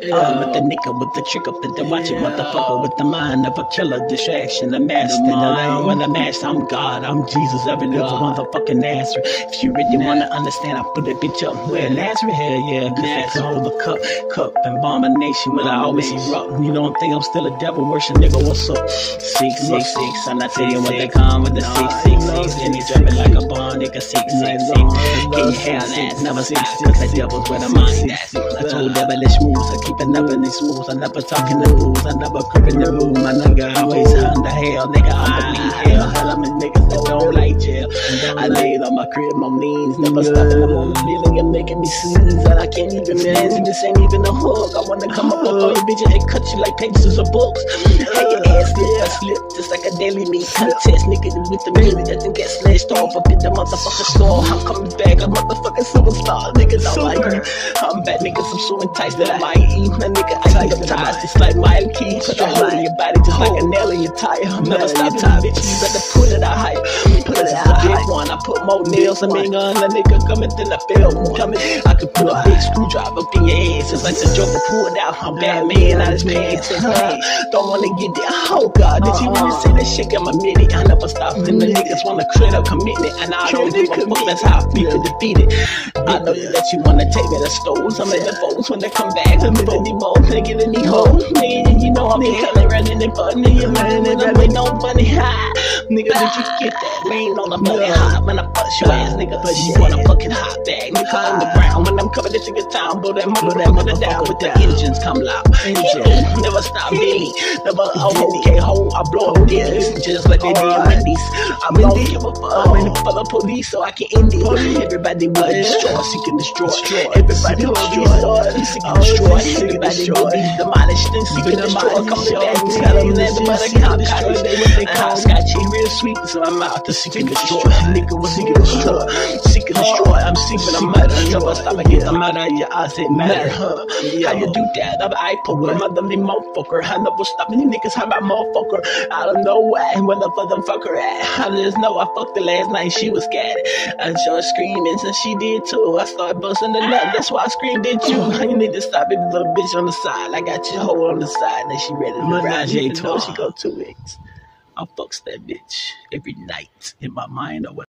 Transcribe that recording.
With the nigga with the trick up and the watch it, motherfucker with the mind of a killer, distraction, the master. When the master, I'm God, I'm Jesus, every little motherfucking Nazareth. If you really wanna understand, I put that bitch up where Nazareth, hell yeah, cause that's all the cup abomination, but I always erupt. You don't think I'm still a devil worship nigga? What's up? 666, I'm not telling you what they come with the 666, and he's rapping like a bond, nigga 666. Can you have that? Never stop, cause the devil's where the mind at. I told devilish moves, I keep it never in these rules. I never talking the rules, I never creep in the room. My nigga always under hell, nigga, I'm hell. Hell, I'm in niggas that don't like jail. I laid on my crib, my knees, never stopping. I'm on the feeling, you're making me sneeze, and I can't even manage. This ain't even a hook. I wanna come up on your bitch and cut you like pages of books. Hey, your ass slip, just like a daily meat contest. Nigga with the million that then get slashed off up in the motherfucking store. I'm coming back, a motherfucking superstar. Niggas don't like me. I'm bad niggas, I'm so enticed that I might eat. My nigga, I eat up ties just like my key. Put a hole in your body just like a nail in your tire. Never stop time, bitch. You better put it out high. Put it out big one. I put more nails. I mean, the nigga coming, then I feel more coming. I could put a big screwdriver up in your ass just like the Joker pulled out. I'm Batman out his pants. Don't wanna get there. Oh God, did you really say that shit got my minute? I never stopped and the niggas wanna create a commitment, and I don't give a fuck. That's how I feel defeated. I know that you wanna take me to stores. I'm at the folks when they come back. I'm in any more, they get any hole. Man, you know I'm coming running and funny. You're running and I'm no funny high. Nigga, did you get that? Rain on the money high when I bust your ass, nigga. But you want a fucking hot bag, nigga, on the ground. When I'm coming into your town, blow that mother down with the engines come loud. Never stop me, never okay, hold, I blow up this just like they did Wendy's. I don't give a fuck for the police, so I can end it. Everybody will destroy, seek and destroy. Everybody will destroy, seek and destroy. Everybody will be demolished and seek and destroy. Come back and tell them that the mother can't destroy. Scotchy real sweet, so I'm out to seek and destroy. Nigga will seek and destroy, seek and destroy. I'm seeking a murder, never stop and get the murder in your eyes, it matter. How you do that? I'm I poker, motherly motherfucker. I never stop any niggas, how my motherfucker. I don't know why, where the motherfucker at. I just know I fucked her last night, she was scared. I started screaming, and she did too. I started busting the nut, that's why I screamed at you. You need to stop it, little bitch on the side. I got your hoe on the side, and she ready to ride. She go 2 weeks. I fucks that bitch every night in my mind or whatever.